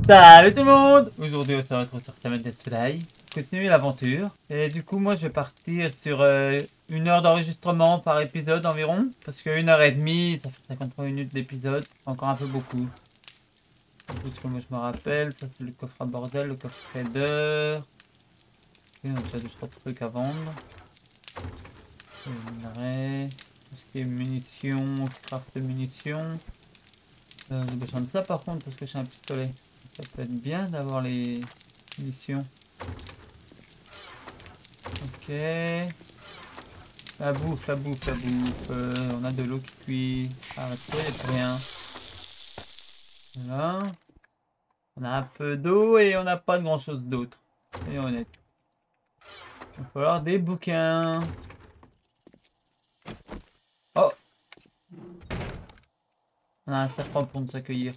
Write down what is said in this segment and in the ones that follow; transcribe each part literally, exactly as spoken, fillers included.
Salut tout le monde! Aujourd'hui on se retrouve sur Clement Today, continuer l'aventure. Et du coup moi je vais partir sur euh, une heure d'enregistrement par épisode environ. Parce que une heure et demie, ça fait cinquante-trois minutes d'épisode, encore un peu beaucoup. Tout ce que moi je me rappelle, ça c'est le coffre à bordel, le coffre trader. Et on a déjà deux trois trucs à vendre. Le minerai, tout ce qui est munitions, craft de munitions. Euh, j'ai besoin de ça par contre parce que j'ai un pistolet. Ça peut être bien d'avoir les munitions. Ok. La bouffe, la bouffe, la bouffe. Euh, on a de l'eau qui cuit. Ah, toi, il n'y a plus rien. Voilà. On a un peu d'eau et on n'a pas de grand chose d'autre. Soyons honnêtes. Il va falloir des bouquins. Oh! On a un serpent pour nous accueillir.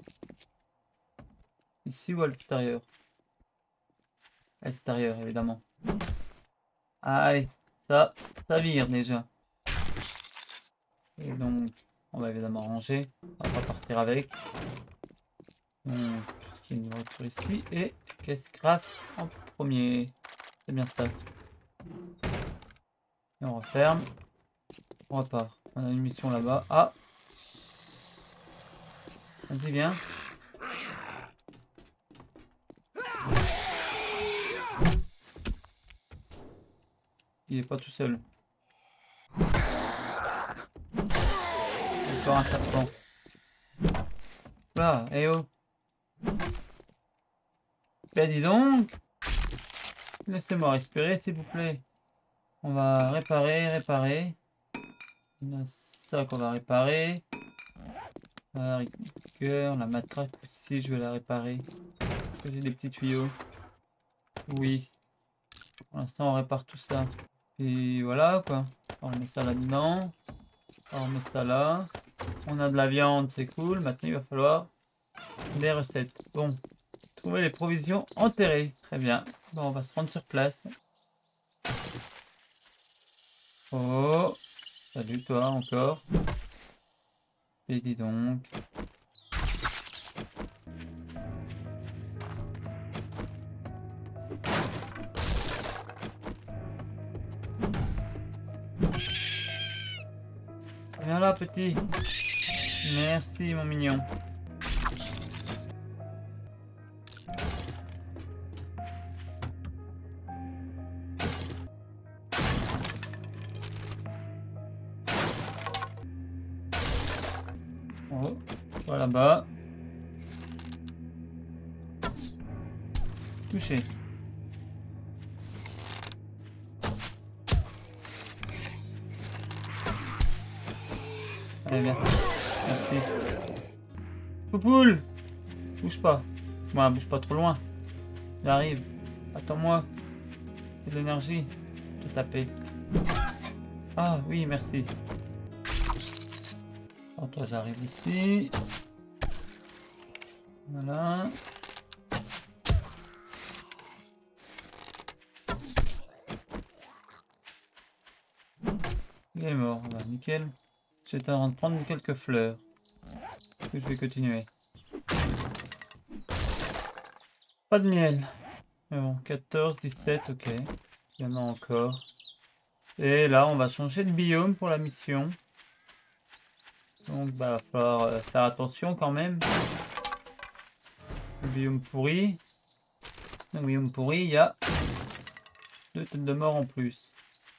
Ici ou à l'extérieur? À l'extérieur, évidemment. Allez, ça, ça vire déjà. Et donc, on va évidemment ranger. On va pas partir avec. Donc, tout ce qui est nourriture ici. Et caisse craft en premier. C'est bien ça. Et on referme. On repart. On a une mission là-bas. Ah! Vas-y, viens. Il est pas tout seul. Encore un serpent. Là, eh oh! Ben dis donc! Laissez-moi respirer, s'il vous plaît. On va réparer, réparer. On a ça qu'on va réparer. La rigueur, la matraque aussi, je vais la réparer. J'ai des petits tuyaux. Oui. Pour l'instant, on répare tout ça. Et voilà quoi. On met ça là-dedans. On met ça là. On a de la viande, c'est cool. Maintenant, il va falloir des recettes. Bon. Trouver les provisions enterrées. Très bien. Bon, on va se rendre sur place. Oh. Salut toi encore. Et dis donc. Viens là, petit. Merci, mon mignon. Oh, voilà là-bas. Touché. Allez, merci. Merci. Poupoule! Bouge pas. Moi, bouge pas trop loin. J'arrive. Attends-moi. J'ai de l'énergie. Te taper. Ah oui, merci. Alors toi, j'arrive ici. Voilà. Il est mort. Bah, nickel. J'étais en train de prendre quelques fleurs. Que je vais continuer. Pas de miel. Mais bon, quatorze, dix-sept, ok. Il y en a encore. Et là, on va changer de biome pour la mission. Donc, bah, va falloir euh, faire attention quand même. C'est le biome pourri. Dans le biome pourri, il y a deux têtes de mort en plus.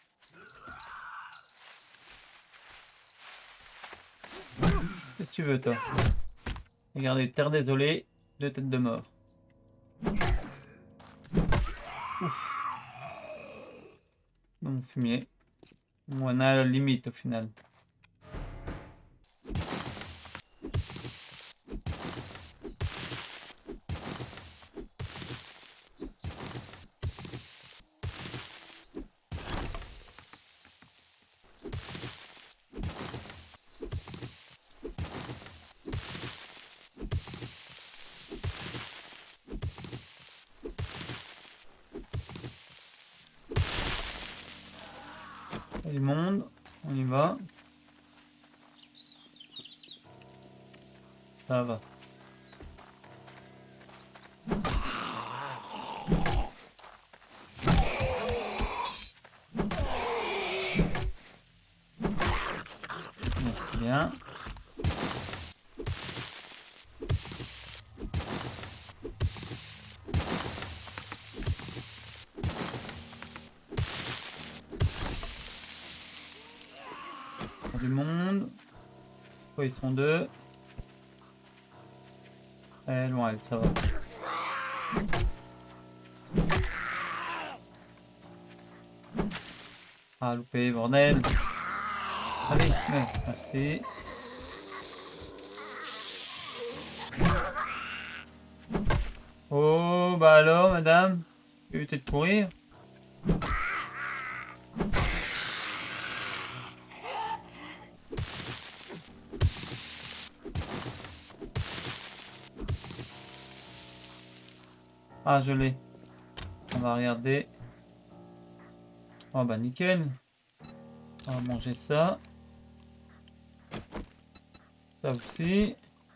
Qu'est-ce que tu veux, toi? Regardez, terre désolée, deux têtes de mort. Ouf. Bon, fumier. On a la limite au final. Du monde, on y va. Ça va. bien. Du monde. Oh, ils sont deux. Elle est loin, elle, ça va. Ah, loupé, bordel. Allez, ouais, merci. Oh, bah alors, madame, évitez de courir. Ah, je l'ai. On va regarder. Oh, bah nickel. On va manger ça. Ça aussi.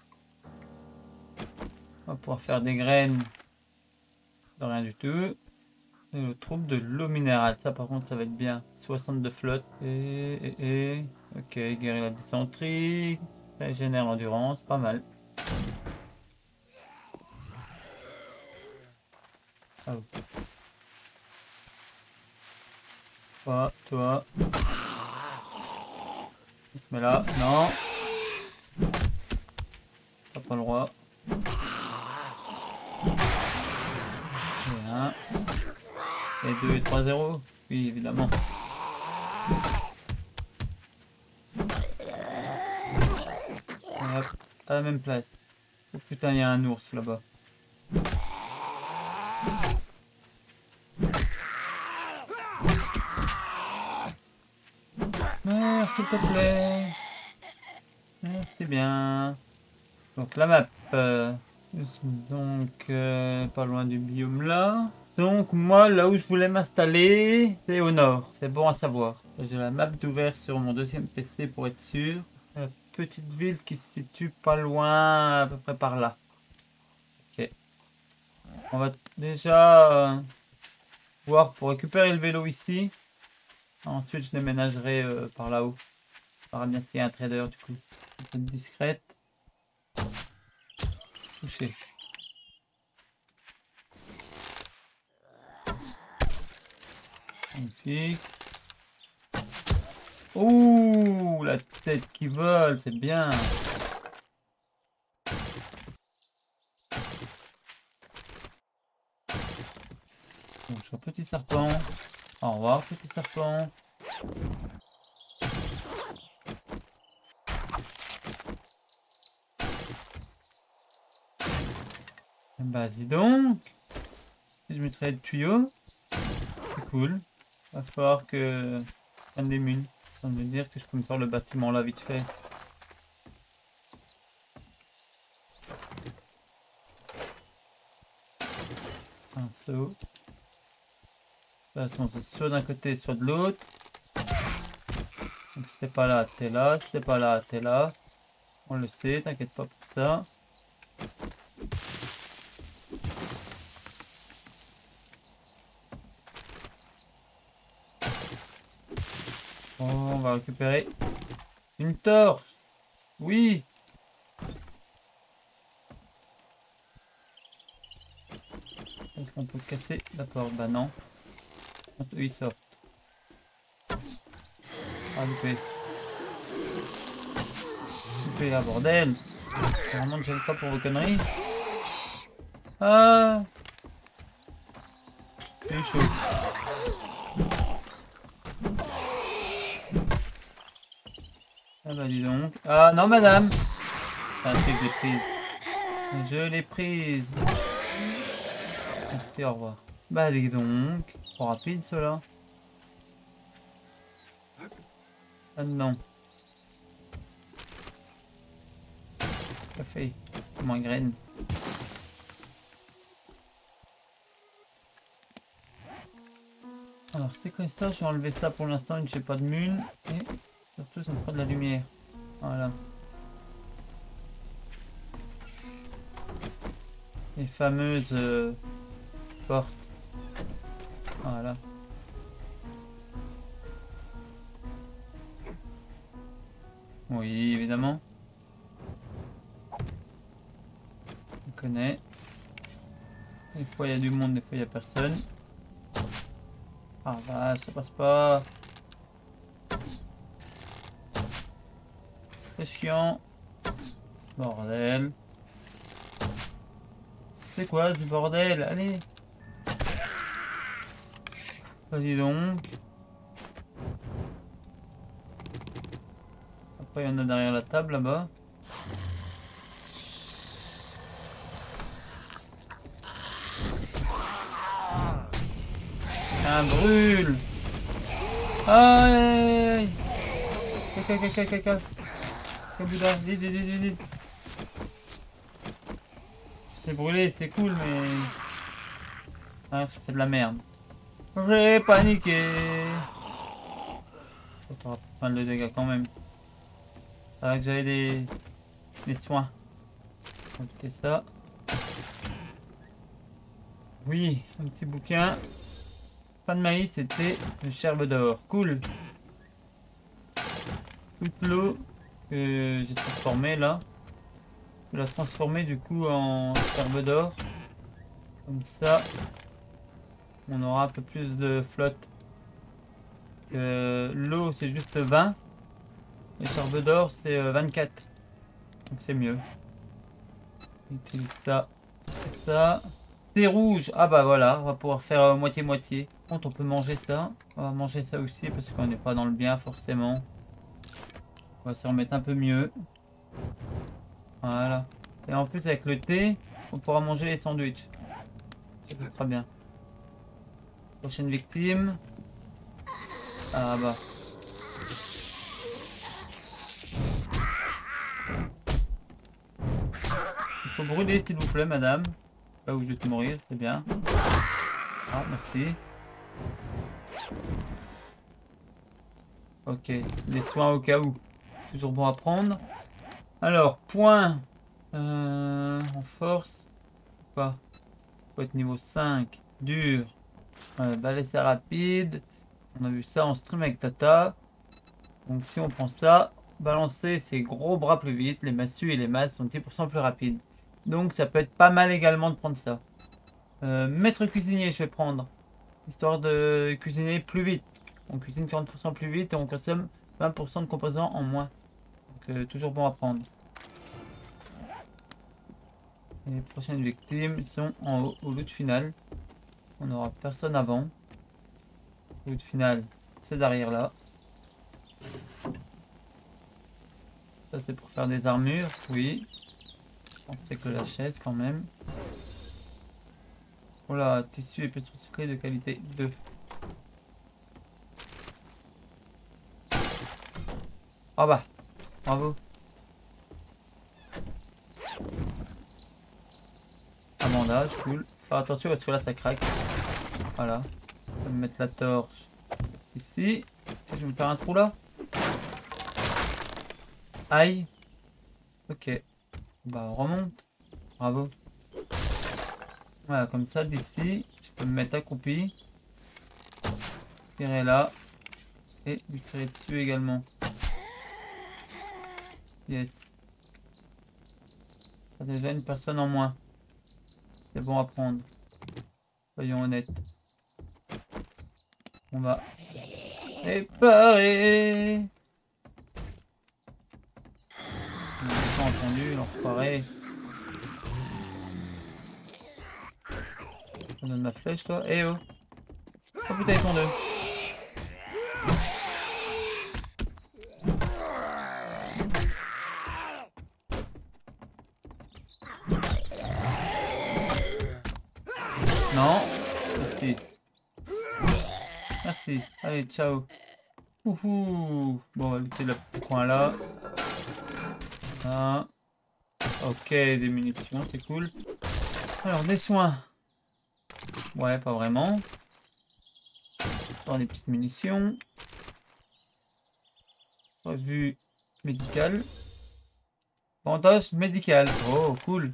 On va pouvoir faire des graines. De rien du tout. Et le trouble de l'eau minérale. Ça, par contre, ça va être bien. soixante de flotte. Et, et, et. Ok, guérir la dysenterie. Régénère l'endurance. Pas mal. Ah, ok. Toi, toi. On se met là. Non. T'as pas le droit. Et un. Et deux et trois zéro. Oui, évidemment. Et hop, à la même place. Oh putain, il y a un ours là-bas. Meurs, s'il te plaît. Merci bien. Donc la map. Euh, donc euh, pas loin du biome là. Donc moi, là où je voulais m'installer, c'est au nord. C'est bon à savoir. J'ai la map d'ouvert sur mon deuxième P C pour être sûr. La petite ville qui se situe pas loin, à peu près par là. Ok. On va déjà euh, voir pour récupérer le vélo ici. Ensuite, je déménagerai euh, par là-haut. On verra bien s'il y a un trader du coup. Un peu discrète. Touché. Magnifique. Ouh, la tête qui vole, c'est bien. Bonjour petit serpent. Au revoir petit serpent. Bah dis donc. Si je mettrais le tuyau, c'est cool. Va falloir que je prenne des munes. Ça veut dire que je peux me faire le bâtiment là vite fait. Un saut. De toute façon, c'est soit d'un côté, soit de l'autre. Donc si t'es pas là, t'es là. Si t'es pas là, t'es là. On le sait, t'inquiète pas pour ça. Oh, on va récupérer une torche. Oui. Est-ce qu'on peut casser la porte? Bah non. Quand eux ils sortent. Ah loupé. Loupé la bordel. Vraiment, je n'aime pas pour vos conneries. Ah. C'est chaud. Ah bah dis donc. Ah non madame. C'est un truc de prise. Je l'ai prise. Merci, au revoir. Bah dis donc. Trop rapide cela. Ah non. Café. Moins graine. Alors c'est comme ça, je vais enlever ça pour l'instant, je n'ai pas de mune. Et surtout ça me fera de la lumière. Voilà. Les fameuses euh, portes. Voilà. Oui, évidemment. On connaît. Des fois il y a du monde, des fois il n'y a personne. Ah bah ça passe pas. C'est chiant. Bordel. C'est quoi ce bordel? Allez. Vas-y donc. Après il y en a derrière la table là-bas. Un brûle. Aïe aïe aïe. Caca caca caca. Kabouda, vite vite vite vite. C'est brûlé, c'est cool mais... Ah ça c'est de la merde. J'ai paniqué. Ça t'aura pas mal de dégâts quand même. C'est vrai que j'avais des... des soins. On va quitter ça. Oui, un petit bouquin. Pas de maïs, c'était le gerbe d'or. Cool. Toute l'eau que j'ai transformée là. Je vais la transformer du coup en gerbe d'or. Comme ça, on aura un peu plus de flotte. Euh, l'eau c'est juste vingt. Et gerbe d'or c'est vingt-quatre. Donc c'est mieux. On utilise ça. Ça. C'est rouge. Ah bah voilà, on va pouvoir faire moitié-moitié. Euh, Par contre, on peut manger ça. On va manger ça aussi parce qu'on n'est pas dans le bien forcément. On va se remettre un peu mieux. Voilà. Et en plus avec le thé, on pourra manger les sandwichs. Ça sera bien. Prochaine victime. Ah bah. Il faut brûler s'il vous plaît madame. Là où je vais te mourir, c'est bien. Ah merci. Ok, les soins au cas où. Toujours bon à prendre. Alors, point euh, en force. Pas. Faut être niveau cinq. Dur. Euh, balai c'est rapide. On a vu ça en stream avec Tata. Donc si on prend ça, balancer ses gros bras plus vite. Les massues et les masses sont dix pour cent plus rapides. Donc ça peut être pas mal également de prendre ça. Euh, maître cuisinier, je vais prendre. Histoire de cuisiner plus vite. On cuisine quarante pour cent plus vite et on consomme vingt pour cent de composants en moins. Donc euh, toujours bon à prendre. Et les prochaines victimes sont en haut au loot final. On n'aura personne avant. Le loot final, c'est derrière là. Ça c'est pour faire des armures, oui. On sait que la chaise quand même. Voilà, tissu et pétrole recyclé de qualité deux. Ah bah, bravo. Un bandage, cool. Faire attention parce que là ça craque. Voilà. Je vais me mettre la torche ici. Et je vais me faire un trou là. Aïe. Ok. Bah on remonte. Bravo. Voilà, comme ça d'ici, je peux me mettre accroupi. Tirer là. Et lui tirer dessus également. Yes. Ça a déjà une personne en moins. C'est bon à prendre. Soyons honnêtes. On va réparer. On n'a pas entendu, l'enfoiré. Je donne ma flèche toi. Eh oh. Oh putain ils sont deux. Non. Merci. Merci. Allez, ciao. Ouhou. Bon, on va lutter le petit coin là. Ah. Ok, des munitions, c'est cool. Alors, des soins. Ouais, pas vraiment. Dans des petites munitions. Revue médicale. Bandage médical. Oh, cool.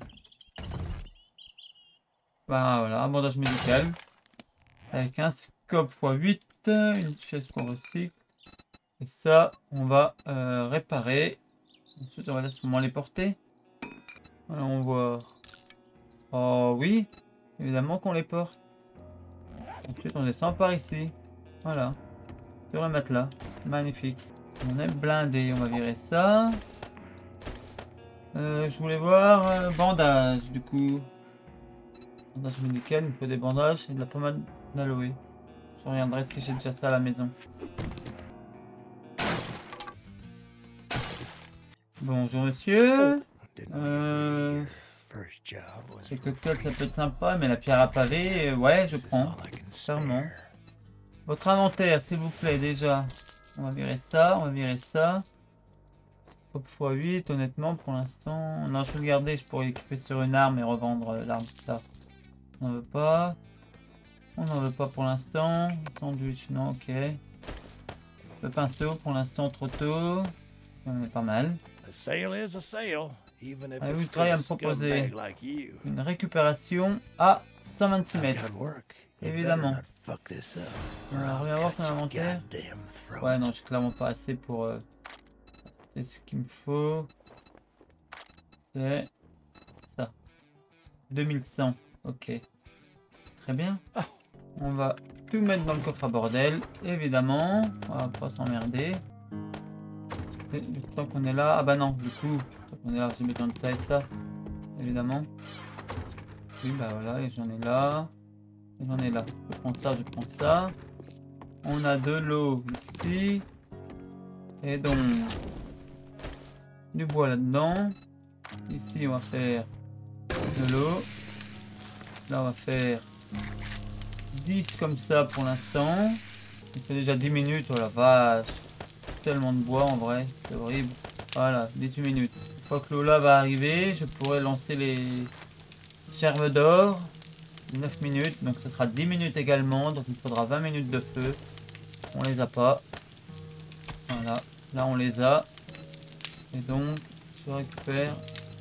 Bah voilà, un bandage médical. Avec un scope fois huit. Une chaise qu'on recycle. Et ça, on va euh, réparer. Ensuite, on va sûrement les porter. Allons voir. Oh oui, évidemment qu'on les porte. Ensuite, on descend par ici. Voilà. Sur le matelas. Magnifique. On est blindé. On va virer ça. Euh, je voulais voir euh, bandage du coup. Bandage médical, il me faut des bandages et de la pommade d'aloe. Je reviendrai si j'ai déjà ça à la maison. Bonjour monsieur. Euh... Les cocktails ça peut être sympa, mais la pierre à pavé, euh, ouais je prends. Clairement. Votre inventaire s'il vous plaît déjà. On va virer ça, on va virer ça. Scope fois huit, honnêtement pour l'instant. Non, je vais le garder, je pourrais l'équiper sur une arme et revendre euh, l'arme. Ça. On n'en veut pas. On n'en veut pas pour l'instant. Sandwich, non, ok. Le pinceau pour l'instant trop tôt. On est pas mal. Avez-vous travail à me proposer une récupération à cent vingt-six mètres. Évidemment. Alors, on va voir ton inventaire. Ouais, non, j'ai clairement pas assez pour... Euh, c'est ce qu'il me faut. C'est ça. deux mille cent. Ok. Très bien. On va tout mettre dans le coffre à bordel. Évidemment. On va pas s'emmerder. Tant qu'on est là... Ah bah non, du coup... Tant qu'on est là, j'ai besoin de ça et ça. Évidemment. Oui, bah voilà, et j'en ai là. J'en ai là. Je prends ça, je prends ça. On a de l'eau ici. Et donc... du bois là-dedans. Ici, on va faire de l'eau. Là, on va faire dix comme ça pour l'instant. On fait déjà dix minutes. Oh la vache. Tellement de bois en vrai. C'est horrible. Voilà, dix-huit minutes. Une fois que l'eau là va arriver, je pourrai lancer les germes d'or. neuf minutes. Donc ce sera dix minutes également. Donc il faudra vingt minutes de feu. On les a pas. Voilà. Là on les a. Et donc je récupère.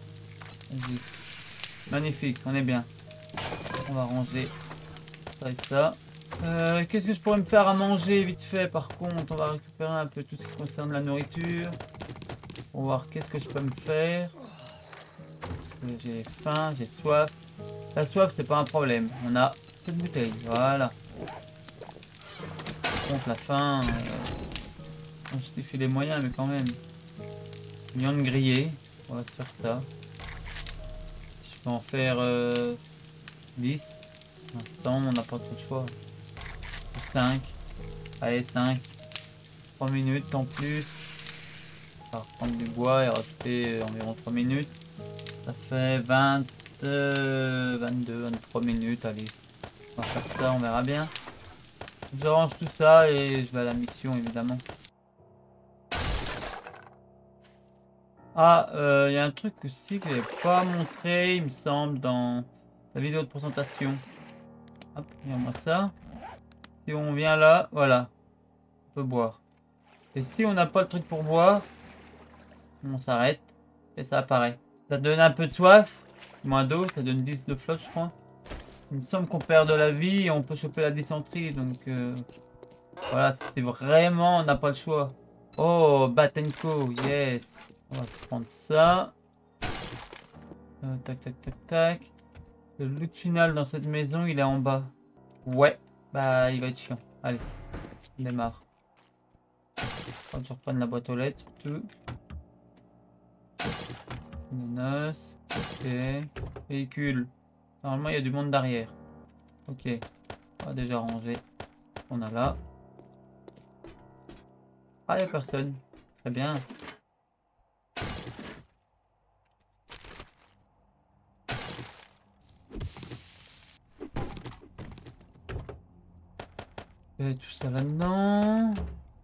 Magnifique, on est bien. On va ranger ça et ça. Euh, Qu'est-ce que je pourrais me faire à manger vite fait par contre? On va récupérer un peu tout ce qui concerne la nourriture. Pour voir qu'est-ce que je peux me faire. J'ai faim, j'ai soif. La soif c'est pas un problème. On a cette bouteille, voilà. Par contre la faim, euh, on justifie les moyens mais quand même. Viande grillée, on va se faire ça. Je peux en faire euh, dix. Pour l'instant on n'a pas trop de choix. cinq. Allez cinq. trois minutes en plus. On va reprendre du bois et rajouter environ trois minutes. Ça fait vingt, euh, vingt-deux, vingt-trois minutes. Allez, on va faire ça, on verra bien. Je range tout ça et je vais à la mission évidemment. Ah, il euh, y a un truc aussi que je n'ai pas montré, il me semble, dans la vidéo de présentation. Hop, regarde-moi ça. Si on vient là, voilà, on peut boire. Et si on n'a pas le truc pour boire, on s'arrête et ça apparaît. Ça donne un peu de soif, moins d'eau, ça donne dix de flotte je crois. Il me semble qu'on perd de la vie et on peut choper la dysenterie, donc euh, voilà, c'est vraiment, on n'a pas le choix. Oh, Batenko, yes. On va prendre ça. Euh, tac, tac, tac, tac. Le loot final dans cette maison, il est en bas. Ouais, bah il va être chiant. Allez, on démarre. Faut que je reprenne la boîte aux lettres, tout. Menace. Ok. Véhicule. Normalement, il y a du monde derrière. Ok. On va déjà ranger. On a là. Ah, il n'y a personne. Très bien. Et tout ça là-dedans.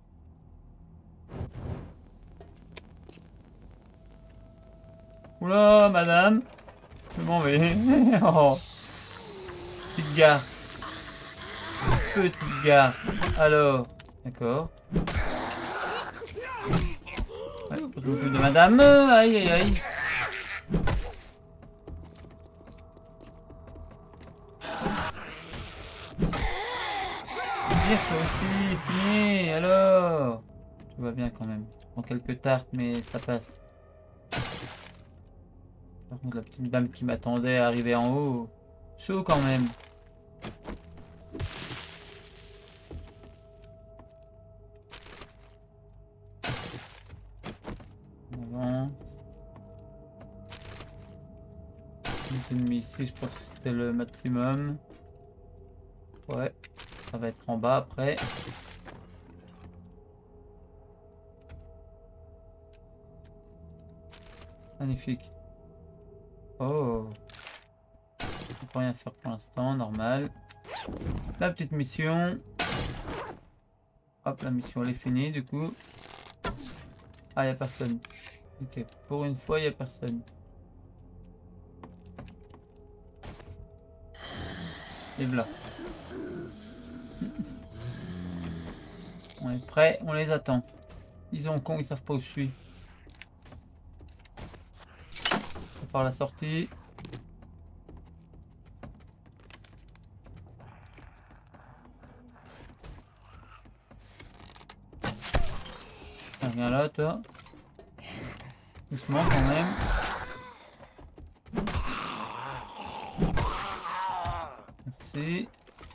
Oula, madame. Je m'en vais. Oh. Petite gare. Petite gare. Alors. D'accord. Ouais, faut que je m'occupe de madame. Aïe, aïe, aïe. Dire toi aussi, fini. Alors. Tout va bien quand même. Je prends quelques tartes, mais ça passe. Donc, la petite dame qui m'attendait à arriver en haut. Chaud quand même. On avance. Les ennemis ici, je pense que c'était le maximum. Ouais, ça va être en bas après. Magnifique. Oh. On peut rien faire pour l'instant, normal. La petite mission. Hop, la mission elle est finie du coup. Ah, il n'y a personne. Ok, pour une fois, il n'y a personne. Et voilà. On est prêt, on les attend. Ils sont cons, ils savent pas où je suis. Par la sortie. Ah, viens là, toi. Doucement quand même. Merci.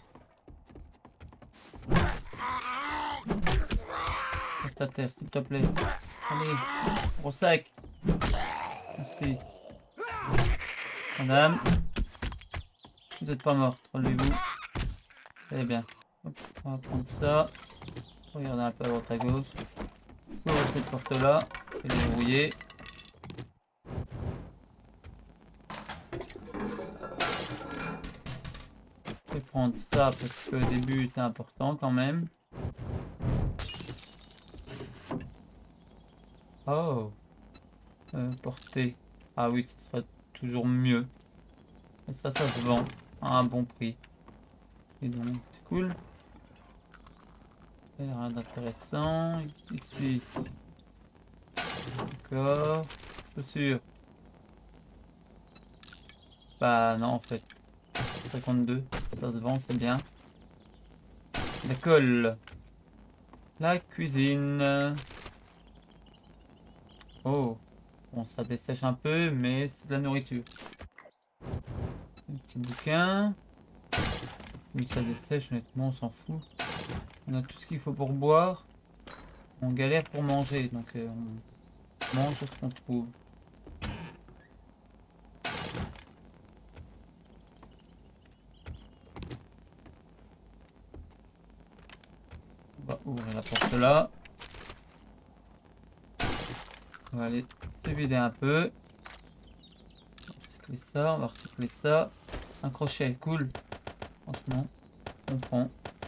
Reste à terre, s'il te plaît. Allez, gros sac. Merci. Madame. Vous n'êtes pas morte, relevez-vous. Très bien. Hop, on va prendre ça. Regardez un peu à droite à gauche. Ouvrir cette porte là. Et la verrouiller. Je vais prendre ça parce que le début était important quand même. Oh. Euh, portée. Ah oui, ce sera toujours mieux. Et ça, ça se vend à un bon prix. Et donc, c'est cool. Et rien d'intéressant. Ici. D'accord. Chaussures. Bah non, en fait. cinquante-deux. Ça se vend, c'est bien. La colle. La cuisine. Oh. Bon, ça dessèche un peu, mais c'est de la nourriture. Un petit bouquin. Oui, ça dessèche, honnêtement, on s'en fout. On a tout ce qu'il faut pour boire. On galère pour manger, donc euh, on mange ce qu'on trouve. On va ouvrir la porte là. On va aller se vider un peu. On va recycler ça, on va recycler ça. Un crochet, cool. Franchement, on prend.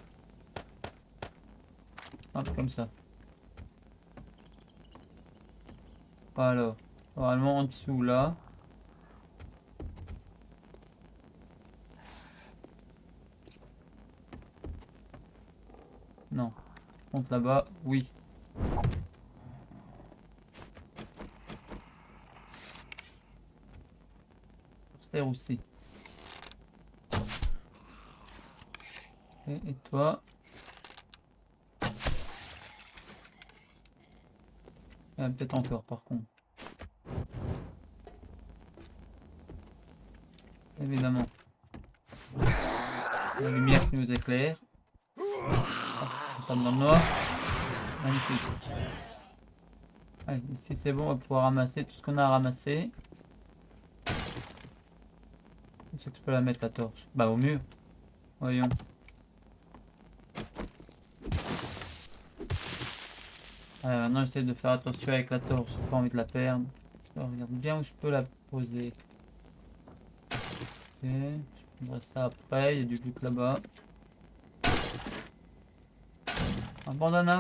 Hop, comme ça. Alors, normalement en dessous là. Non. Compte là-bas, oui. Sur terre aussi. Et, et toi? Il y en a peut-être encore par contre. Évidemment. La lumière qui nous éclaire. On tombe dans le noir. Magnifique. Allez, ici c'est bon, on va pouvoir ramasser tout ce qu'on a à ramasser. Est-ce que je peux la mettre la torche? Bah au mur. Voyons. Allez, maintenant j'essaie de faire attention avec la torche, j'ai pas envie de la perdre. Je regarde bien où je peux la poser. Ok, je prendrai ça après, il y a du loot là-bas. Un bandana.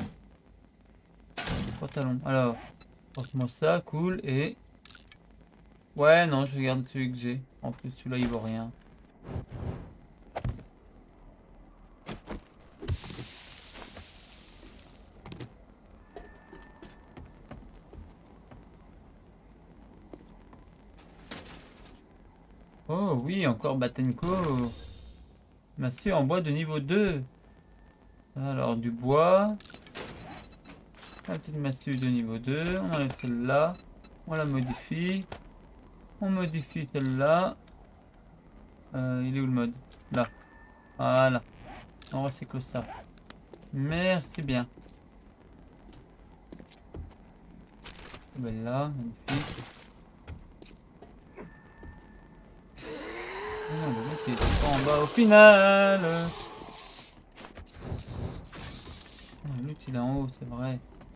Pantalon. Alors, porte-moi ça, cool, et... Ouais, non, je garde celui que j'ai. En plus, celui-là, il vaut rien. Oh oui, encore Batenko. Massue en bois de niveau deux. Alors, du bois. La petite massue de niveau deux. On enlève celle-là. On la modifie. On modifie celle-là. Euh, il est où le mode? Là. Voilà. On recycle ça. Merci bien. Ben là, magnifique. Oh, le mec il est pas en bas au final. Oh, l'autre il est en haut, c'est vrai.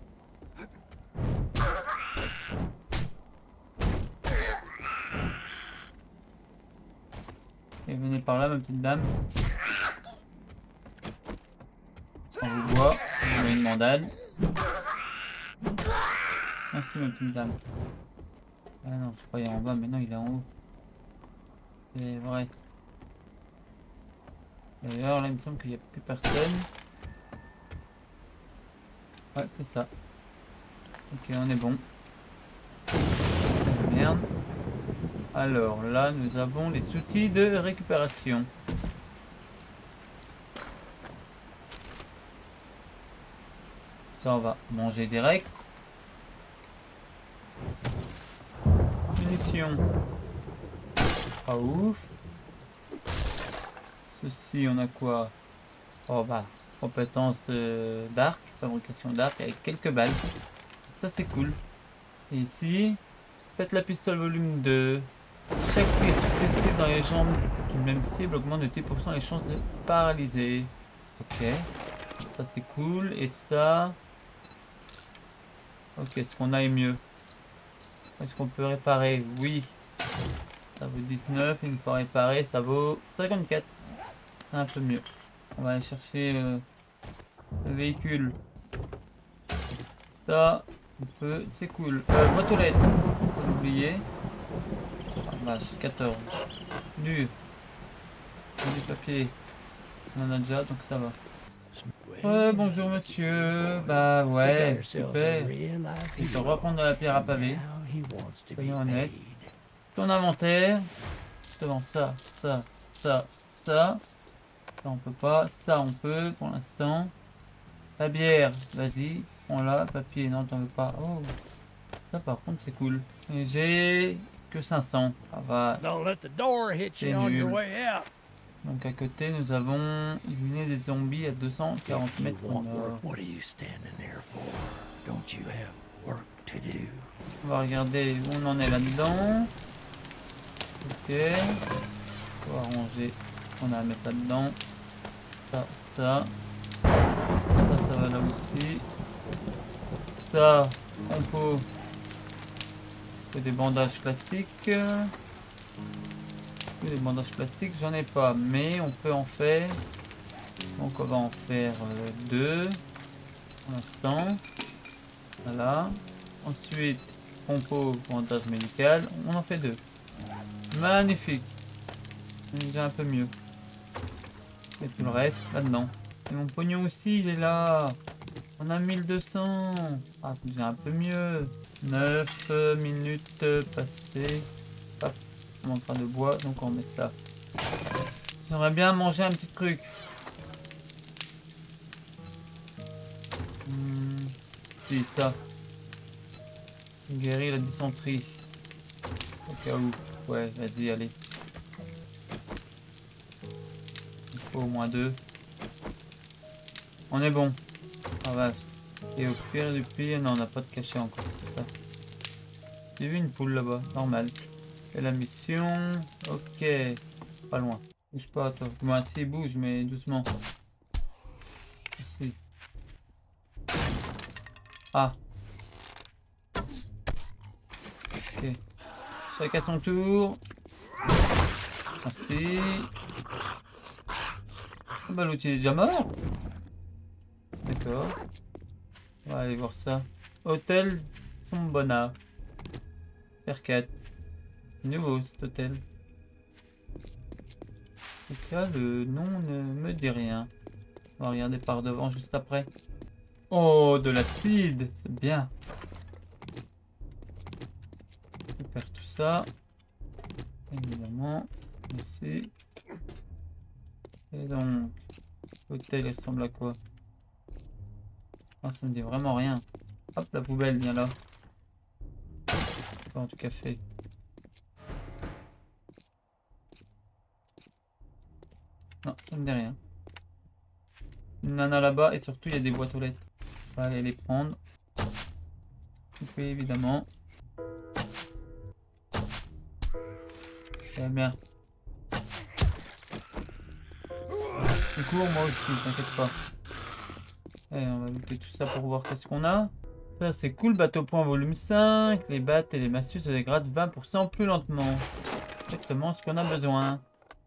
Et venez par là, ma petite dame. On vous voit, vous avez une mandale. Merci, ma petite dame. Ah non, je croyais en bas, mais non, il est en haut. C'est vrai. D'ailleurs, là, il me semble qu'il n'y a plus personne. Ouais, c'est ça. Ok, on est bon. Merde. Alors là, nous avons les outils de récupération. Ça, on va manger direct. Munitions. Pas ouf. Ceci, on a quoi? Oh bah, compétence euh, d'arc, fabrication d'arc avec quelques balles. Ça, c'est cool. Et ici, faites la pistole volume deux. Chaque tir successif dans les jambes d'une même cible augmente de dix pour cent les chances de paralyser. Ok. Ça c'est cool. Et ça... Ok, est-ce qu'on aille mieux? Est-ce qu'on peut réparer? Oui. Ça vaut dix-neuf. Une fois réparé, ça vaut cinquante-quatre. Un peu mieux. On va aller chercher le, le véhicule. Ça, on peut... C'est cool. Euh, boîte aux lettres. Faut l'oublier. Ah, vache, quatorze. Dur. Du papier. On en a déjà, donc ça va. Ouais, bonjour monsieur. Bah ouais, super. Il faut reprendre de la pierre à pavé. Soyons honnêtes. Ton inventaire. Devant ça, ça, ça, ça. Ça on peut pas. Ça on peut pour l'instant. La bière, vas-y. Prends-la. Papier, non, t'en veux pas. Oh. Ça par contre c'est cool. Et j'ai que cinq cents. Ça va. C'est nul. Donc à côté nous avons éliminé des zombies à deux cent quarante mètres au nord. On va regarder où on en est là-dedans. Ok. On va ranger. On a à mettre là-dedans. Ça, ça. Ça, ça va là aussi. Ça, on peut. C'est des bandages classiques. Les bandages classiques, j'en ai pas, mais on peut en faire. Donc on va en faire euh, deux pour l'instant. Voilà. Ensuite, pompeau, bandage médical. On en fait deux. Magnifique. C'est déjà un peu mieux. Et tout le reste là-dedans. Et mon pognon aussi, il est là. On a mille deux cents. Ah, c'est déjà un peu mieux. neuf minutes passées. Hop. On manquera de bois, donc on met ça. J'aimerais bien manger un petit truc. Hmm, si, ça. Guérir la dysenterie. Au cas où. Ouais, vas-y, allez. Il faut au moins deux. On est bon. Ah vache. Et au pire du pire, non, on n'a pas de cachet encore. Ça. J'ai vu une poule là-bas, normal. Et la mission, ok, pas loin. Bouge pas toi. Moi si bouge mais doucement. Merci. Ah. Ok. Chacun son tour. Merci. Oh, bah l'autre il est déjà mort. D'accord. On va aller voir ça. Hôtel Sombona. Percat. Nouveau cet hôtel. En tout cas, le nom ne me dit rien. On va regarder par devant juste après. Oh, de l'acide, c'est bien. Je perds tout ça. Évidemment. Merci. Et donc, l'hôtel il ressemble à quoi? Oh, ça me dit vraiment rien. Hop, la poubelle, viens là. Pas du café. Non, ça me dit rien. Une nana là-bas et surtout il y a des boîtes aux lettres. On va aller les prendre. Couper évidemment. Très bien. C'est court moi aussi, t'inquiète pas. Allez, on va looter tout ça pour voir qu'est-ce qu'on a. Ça c'est cool, bateau point volume cinq. Les battes et les massues se dégradent vingt pour cent plus lentement. Exactement ce qu'on a besoin.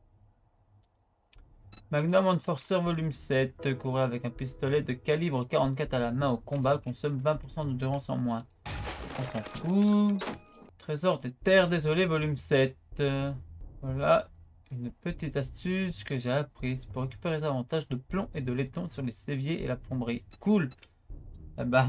Magnum Enforcer volume sept. Courir avec un pistolet de calibre quarante-quatre à la main au combat consomme vingt pour cent d'endurance en moins. On s'en fout. Trésor des terres désolées volume sept. Euh, voilà une petite astuce que j'ai apprise pour récupérer davantage de plomb et de laiton sur les éviers et la plomberie. Cool. Ah bah.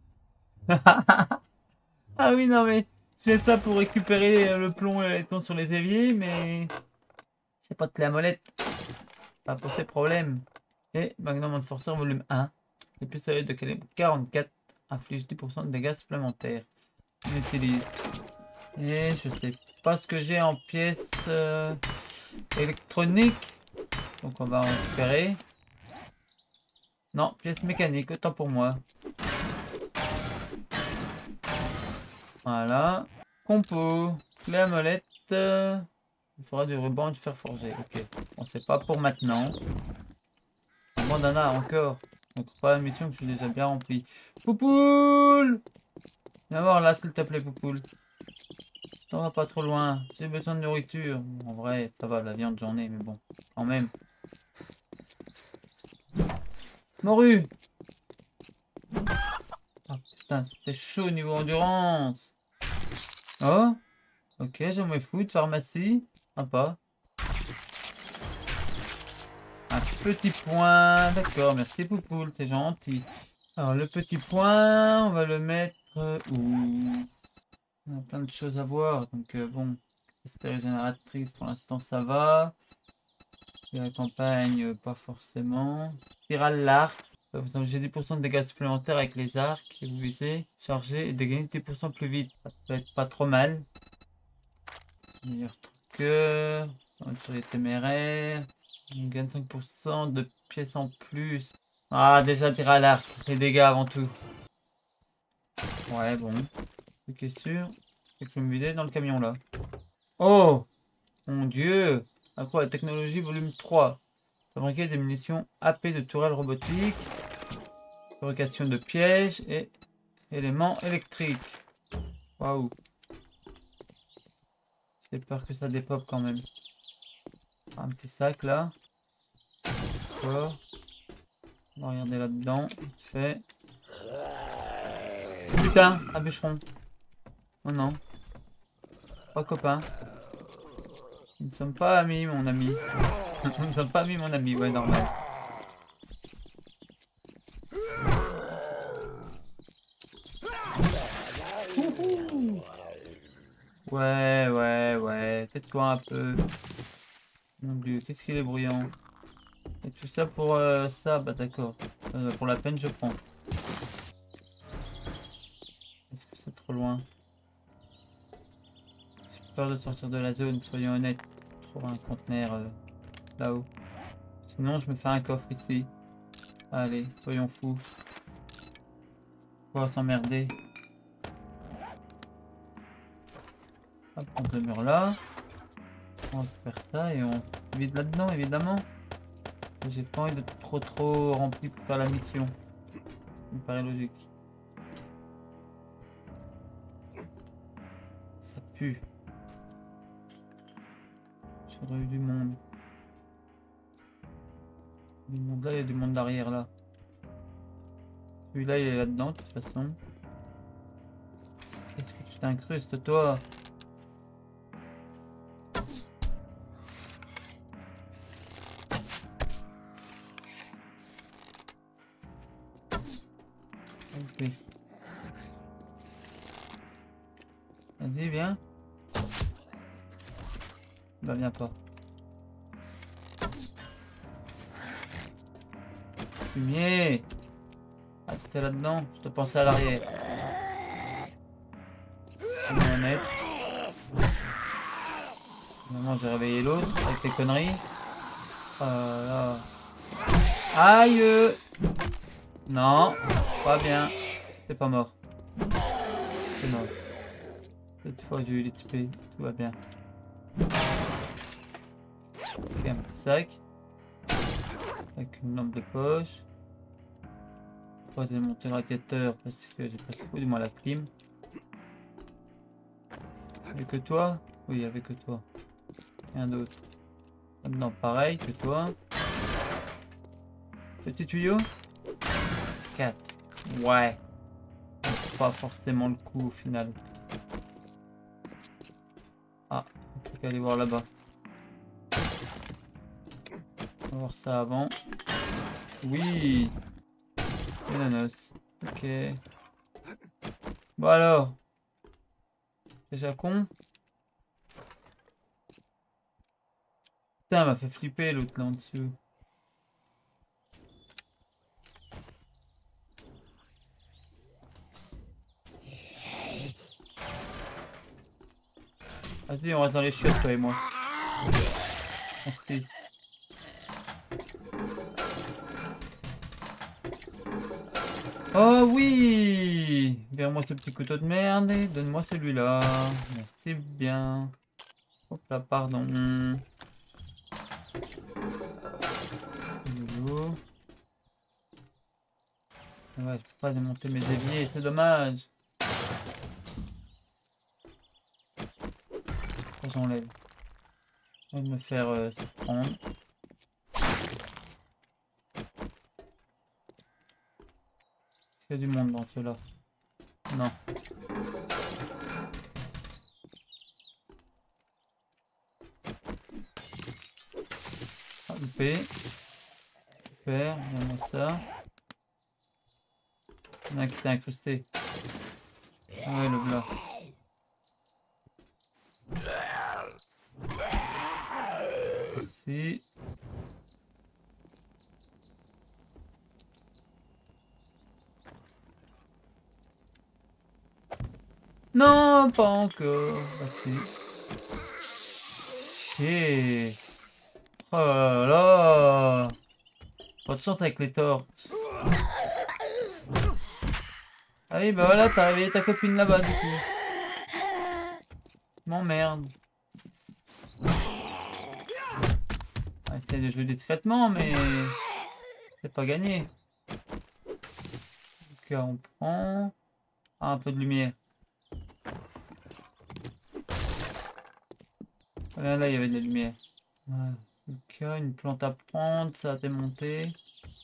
Ah oui non mais j'ai ça pour récupérer le plomb et le laiton sur les éviers mais c'est pas de clé à molette. Pas pour ces problèmes. Et Magnum Enforcer volume un. Les pistolets de calibre quarante-quatre infligent dix pour cent de dégâts supplémentaires. On utilise. Et je sais pas ce que j'ai en pièces euh, électroniques. Donc on va en récupérer. Non, pièces mécaniques, autant pour moi. Voilà. Compo. Clé à molette. Euh, il faudra du ruban et du fer forgé. Ok. Bon, c'est pas pour maintenant. Un bandana encore. Donc pas la mission que je suis déjà bien rempli. Poupoule! Viens voir là s'il te plaît Poupoule. T'en vas pas trop loin. J'ai besoin de nourriture. En vrai, ça va, la viande j'en ai, mais bon. Quand même. Morue! Ah putain, c'était chaud niveau endurance. Oh! Ok, j'aimerais foot, pharmacie. Sympa. Un petit point. D'accord, merci Poupoule, t'es gentil. Alors le petit point, on va le mettre euh, où? On a plein de choses à voir, donc euh, bon, capacité régénératrice pour l'instant ça va. Et la campagne, euh, pas forcément. Tir à l'arc, vous enlevez dix pour cent de dégâts supplémentaires avec les arcs que vous visez. Charger et dégagner dix pour cent plus vite, ça peut être pas trop mal. Meilleur truc, aventurier téméraire. On gagne cinq pour cent de pièces en plus. Ah, déjà tir à l'arc, les dégâts avant tout. Ouais, bon. Ok, sûr. C'est que je vais me vider dans le camion là. Oh! Mon dieu! Accro à la technologie volume trois. Fabriquer des munitions A P de tourelles robotiques. Fabrication de pièges et éléments électriques. Waouh! J'ai peur que ça dépop quand même. Un petit sac là. D'accord. On va regarder là-dedans. Vite fait. Putain! Un bûcheron. Oh non. Pas copain. Nous ne sommes pas amis, mon ami. Nous ne sommes pas amis, mon ami. Ouais, normal. Ouais, ouais, ouais. Tais-toi un peu. Mon dieu, qu'est-ce qu'il est bruyant. Et tout ça pour euh, ça, bah d'accord. Euh, pour la peine, je prends. Est-ce que c'est trop loin? J'ai peur de sortir de la zone, soyons honnêtes. Trouver un conteneur euh, là-haut. Sinon, je me fais un coffre ici. Allez, soyons fous. On va s'emmerder. Hop, on se mur là. On va faire ça et on vide là-dedans, évidemment. J'ai pas envie d'être trop trop rempli pour faire la mission. Ça me paraît logique. Ça pue. J'aurais eu du monde. Du monde là, il y a du monde derrière là. Celui-là, il est là-dedans, de toute façon. Qu'est-ce que tu t'incrustes, toi? Ok. Vas-y, viens. Bah, viens pas. Fumier! Ah, t'étais là-dedans? Je te pensais à l'arrière. On va mettre. Maintenant, j'ai réveillé l'autre avec tes conneries. Ah là. Aïe. Non, pas bien. C'est pas mort. C'est mort. Cette fois j'ai eu l'X P, tout va bien. Ok, un petit sac. Avec une lampe de poche. Je vais démonter le radiateur parce que j'ai pas trop du moins la clim. Avec que toi? Oui, avec que toi. Rien d'autre. Maintenant pareil que toi. Petit tuyau? quatre. Ouais. Pas forcément le coup au final. Ah, on peut aller voir là-bas. On va voir ça avant. Oui. Ananas. Ok. Bon alors. Déjà con. Putain, elle m'a fait flipper l'autre là en dessous. Vas-y, on reste dans les chiottes, toi et moi. Merci. Oh oui! Vers-moi ce petit couteau de merde et donne-moi celui-là. Merci bien. Hop là, pardon. De l'eau. Ouais, je peux pas démonter mes éviers, c'est dommage. Ça, j'enlève. Je vais me faire euh, surprendre. Est-ce qu'il y a du monde dans ceux-là? Non. Ah, loupé. Super, viens-moi ça. Il y en a un qui s'est incrusté. Ah ouais, le blanc. Ici. Non, pas encore. Vas-y. Chier. Oh là là. Pas de chance avec les torches. Ah oui, bah voilà, t'as réveillé ta copine là-bas du coup. M'emmerde. Ah, essaye de jouer discrètement, mais c'est pas gagné. Ok, on prend. Ah, un peu de lumière. Là, là, il y avait de la lumière. Ouais. Ok, une plante à prendre, ça a démonté.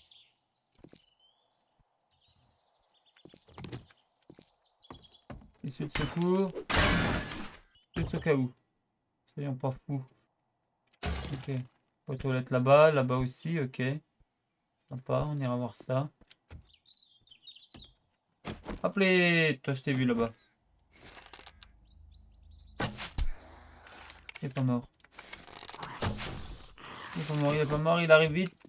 Issue de secours. Juste au cas où. Soyons pas fous. Ok. Aux toilettes là-bas, là-bas aussi, ok. Sympa, on ira voir ça. Hop les... Toi, je t'ai vu là-bas. Il est pas mort. Il est pas mort, il est pas mort, il arrive vite.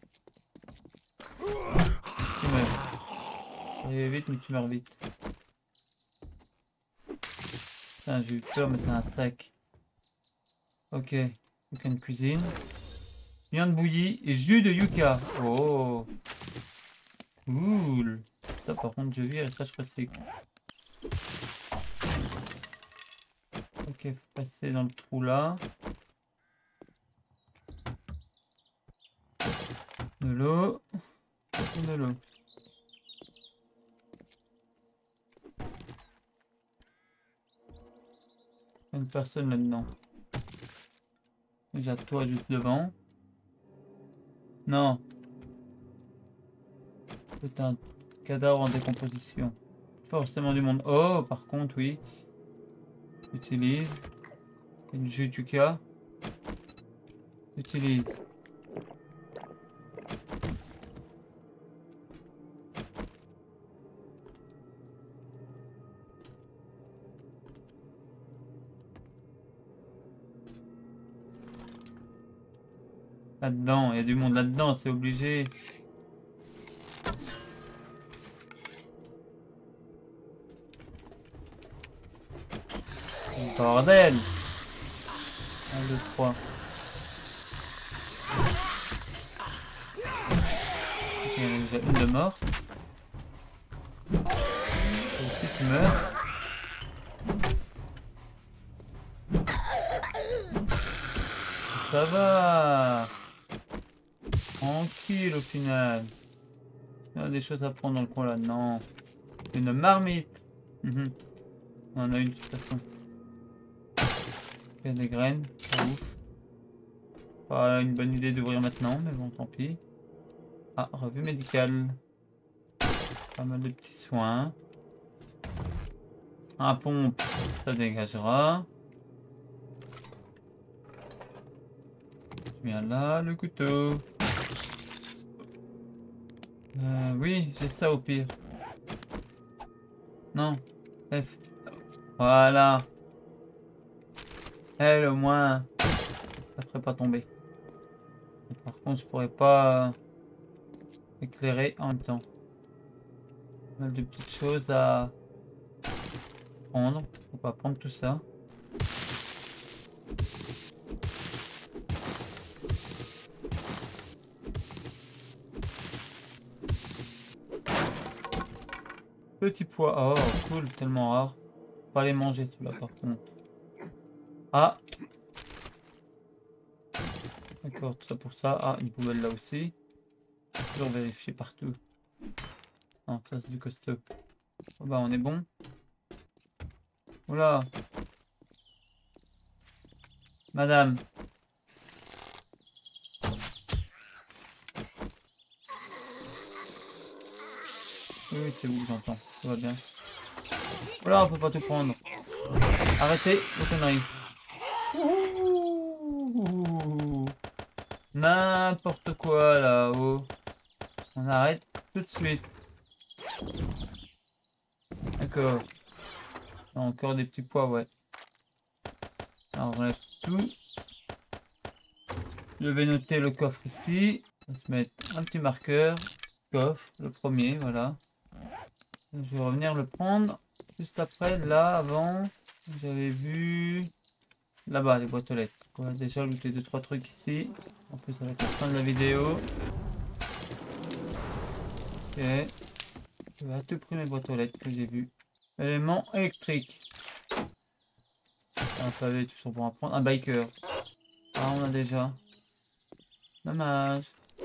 Tu meurs. Il arrive vite, mais tu meurs vite. Putain, j'ai eu peur, mais c'est un sac. Ok. Aucune cuisine. Viande bouillie et jus de yucca. Oh. Cool. Ça, par contre, je vire et ça, je recycle. Ok, faut passer dans le trou là. De l'eau. De l'eau. Il y a une personne là-dedans. Déjà toi juste devant. Non. C'est un cadavre en décomposition. Forcément du monde. Oh, par contre, oui. Utilise. Une jus de yucca. Utilise. Là-dedans, il y a du monde là-dedans, c'est obligé. Bordel. un, deux, trois. il y en a déjà une de mort. Et aussi tu meurs. Ça va. Tranquille au final. Il y a des choses à prendre dans le coin là. Non. Une marmite. Mmh. On en a une de toute façon. Il y a des graines. Pas ouf. Pas une bonne idée d'ouvrir maintenant, mais bon, tant pis. Ah, revue médicale. Pas mal de petits soins. Un pompe, ça dégagera. Bien là, le couteau. Euh, oui, j'ai ça au pire. Non, F. Voilà. Elle au moins, ça ferait pas tomber. Et par contre, je pourrais pas euh, éclairer en même temps. Pas mal de petites choses à prendre. Faut pas prendre tout ça. Petit pois. Oh, cool, tellement rare. Faut pas les manger, ceux-là, par contre. Ah. D'accord, tout ça pour ça. Ah, une poubelle là aussi. Toujours vérifier partout. Non, ça c'est du costaud. Oh, bah, on est bon. Oula. Madame. Oui, oui, c'est vous que j'entends. Tout va bien. Oula, on peut pas tout prendre. Arrêtez vos conneries. Ouh. N'importe quoi là-haut. On arrête tout de suite. D'accord. Encore des petits pois, ouais. Alors, j'enlève tout. Je vais noter le coffre ici. On va se mettre un petit marqueur. Coffre, le premier, voilà. Je vais revenir le prendre juste après. Là, avant, j'avais vu là-bas les boîtes aux lettres. On va déjà looter deux trois trucs ici. En plus, ça va être la fin de la vidéo. Ok. Je vais à tout prix mes boîtes aux lettres que j'ai vu. Élément électrique. Un pavé, toujours pour apprendre. Un biker. Ah, on a déjà. Dommage.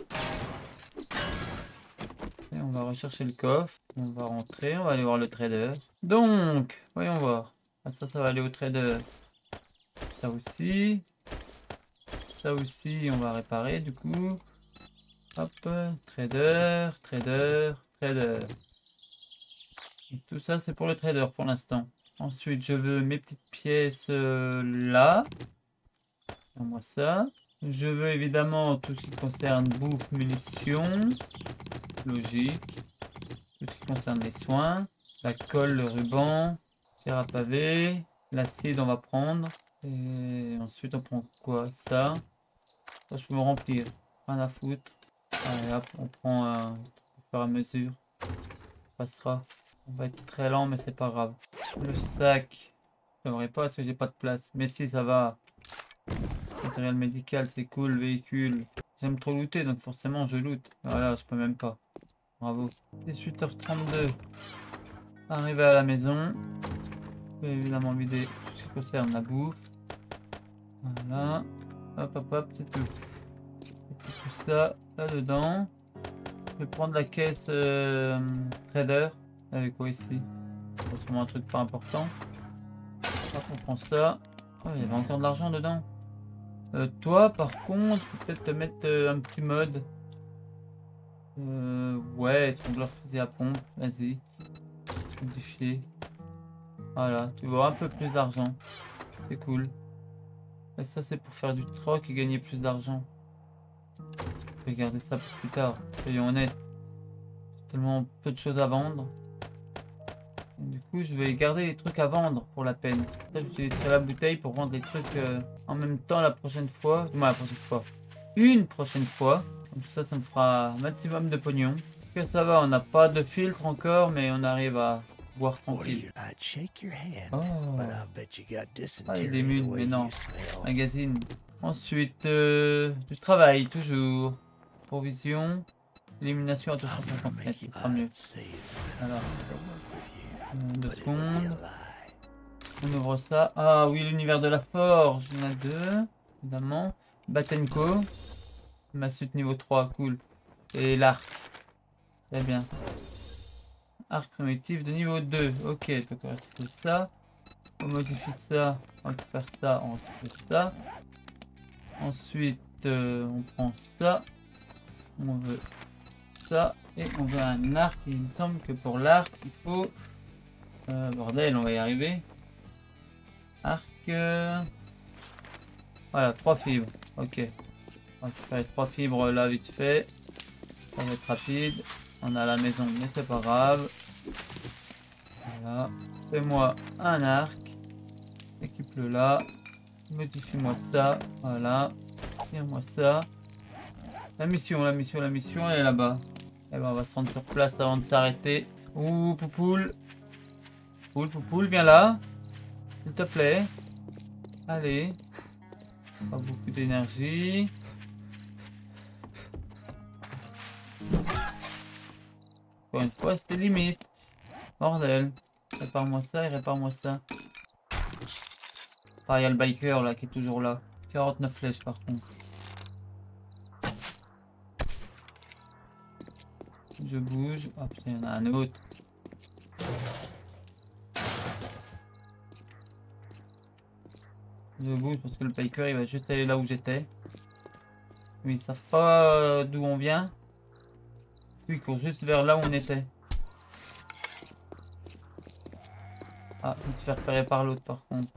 Et on va rechercher le coffre. On va rentrer. On va aller voir le trader. Donc, voyons voir. Ah, ça, ça va aller au trader. Ça aussi. Ça aussi, on va réparer du coup. Hop. Trader, trader, trader. Et tout ça, c'est pour le trader pour l'instant. Ensuite, je veux mes petites pièces euh, là. Moi ça. Je veux évidemment tout ce qui concerne bouffe, munitions. Logique. Tout ce qui concerne les soins. La colle, le ruban. Pierre à pavé. L'acide, on va prendre. Et ensuite, on prend quoi? Ça. Ça, je peux me remplir. Rien à foutre. Allez hop, on prend euh, au fur et à mesure. On passera. On va être très lent, mais c'est pas grave. Le sac. Je n'aimerais pas parce que j'ai pas de place. Mais si, ça va. Matériel médical, c'est cool. Véhicule. J'aime trop looter, donc forcément je loot. Voilà, je peux même pas. Bravo. dix-huit heures trente-deux. Arrivé à la maison. Je vais évidemment vider tout ce qui concerne la bouffe. Voilà. Hop, hop, hop, c'est tout. Tout ça là-dedans. Je vais prendre la caisse euh, trader. Avec quoi ici? Sûrement un truc pas important. Hop, on prend ça. Oh, il y avait encore de l'argent dedans. Euh, toi, par contre, je peux peut-être te mettre euh, un petit mode. Euh, ouais, étrangleur fusil à pompe. Vas-y. Modifier. Voilà, tu vois un peu plus d'argent. C'est cool. Et ça, c'est pour faire du troc et gagner plus d'argent. Je vais garder ça pour plus tard. Soyons honnêtes. J'ai tellement peu de choses à vendre. Et du coup, je vais garder les trucs à vendre pour la peine. Là, j'utiliserai la bouteille pour vendre les trucs euh, en même temps la prochaine fois. Du moins, la prochaine fois. Une prochaine fois. Comme ça, ça me fera un maximum de pognon. Que ça va, on n'a pas de filtre encore, mais on arrive à boire tranquille. Oh. Ah, il est mune, mais non. Magazine. Ensuite, euh, du travail, toujours. Provision. Élimination à deux cent cinquante mètres, ce sera mieux. Alors, deux secondes. On ouvre ça. Ah oui, l'univers de la forge. Il y en a deux, évidemment. Batenko. Massute niveau trois, cool. Et l'arc. Très bien. Arc primitif de niveau deux. Ok, donc on récupère ça. On modifie ça. On récupère ça. On récupère ça. Ensuite, euh, on prend ça. On veut ça. Et on veut un arc. Il me semble que pour l'arc, il faut... Euh, bordel, on va y arriver. Arc. Euh... Voilà, trois fibres. Ok. On va faire les trois fibres là vite fait. Ça va être rapide. On a la maison, mais c'est pas grave. Voilà. Fais-moi un arc. Équipe-le là. Modifie-moi ça. Voilà. Tire-moi ça. La mission, la mission, la mission, elle est là-bas. Et ben on va se rendre sur place avant de s'arrêter. Ouh, Poupoule. Poupoule, Poupoule, viens là. S'il te plaît. Allez. Pas beaucoup d'énergie. Encore une fois, c'était limite. Bordel. Répare-moi ça et répare-moi ça. Ah, il y a le biker là qui est toujours là. quarante-neuf flèches par contre. Je bouge. Ah putain, il y en a un autre. Je bouge parce que le biker il va juste aller là où j'étais. Mais ils savent pas d'où on vient. Puis ils courent juste vers là où on était. Ah, il te fait repérer par l'autre par contre.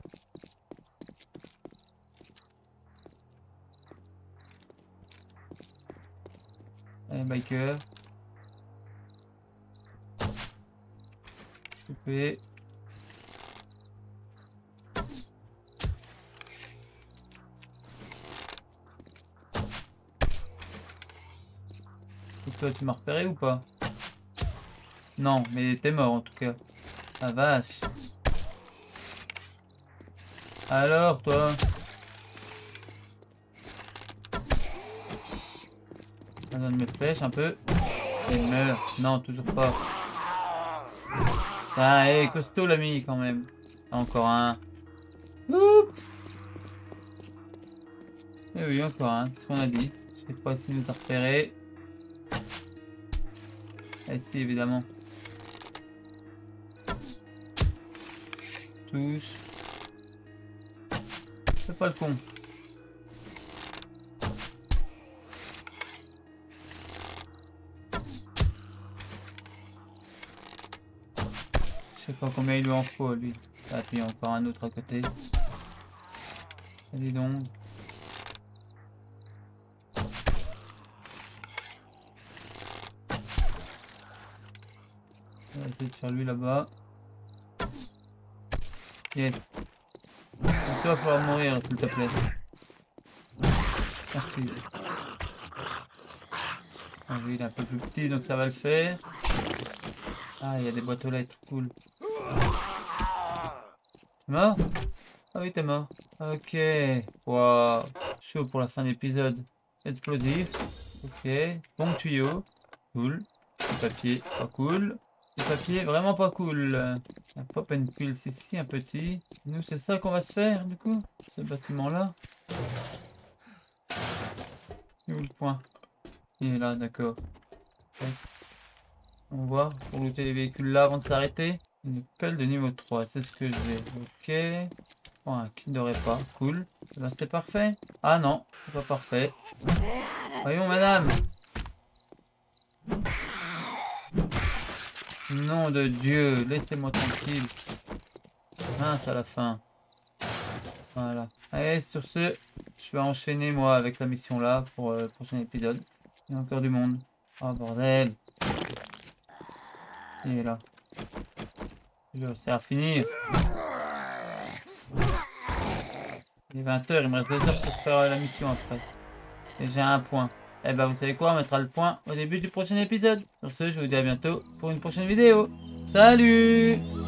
Allez, biker. Coupé. Et toi, tu m'as repéré ou pas? Non, mais t'es mort en tout cas. La vache. Alors, toi? Je donne mes flèches un peu. Et meurt. Non, toujours pas. Ah, hé, hey, costaud l'ami quand même. Encore un. Oups. Et oui, encore un. C'est ce qu'on a dit. Je sais pas s'il nous a repéré. Et si, évidemment. Touche. Fais pas le con. Je sais pas combien il lui en faut lui. Ah, puis il y a encore un autre à côté. Allez donc. On va essayer de faire lui là-bas. Yes. Donc toi, il va falloir mourir, s'il te plaît. Merci. Ah oui, il est un peu plus petit, donc ça va le faire. Ah, il y a des boîtes aux lettres, cool. T'es mort? Ah oui, t'es mort. Ok. Waouh. Chaud pour la fin d'épisode. Explosif. Ok. Bon tuyau. Cool. Du papier, pas cool. Du papier, vraiment pas cool. Un pop and pills ici, un petit. Nous, c'est ça qu'on va se faire, du coup? Ce bâtiment-là. Où le point? Il est là, d'accord. Okay. On voit, pour looter les véhicules là avant de s'arrêter. Une pelle de niveau trois, c'est ce que j'ai. Ok. Bon, un kit de repas, cool. Là, c'est parfait. Ah non, c'est pas parfait. Voyons, madame. Nom de Dieu, laissez-moi tranquille. Mince à la fin. Voilà. Allez, sur ce, je vais enchaîner moi avec la mission là pour euh, le prochain épisode. Il y a encore du monde. Oh bordel. Il est là. Je vais réussir à finir. Il est vingt heures, il me reste deux heures pour faire la mission après. Et j'ai un point. Et ben vous savez quoi, on mettra le point au début du prochain épisode. Sur ce, je vous dis à bientôt pour une prochaine vidéo. Salut!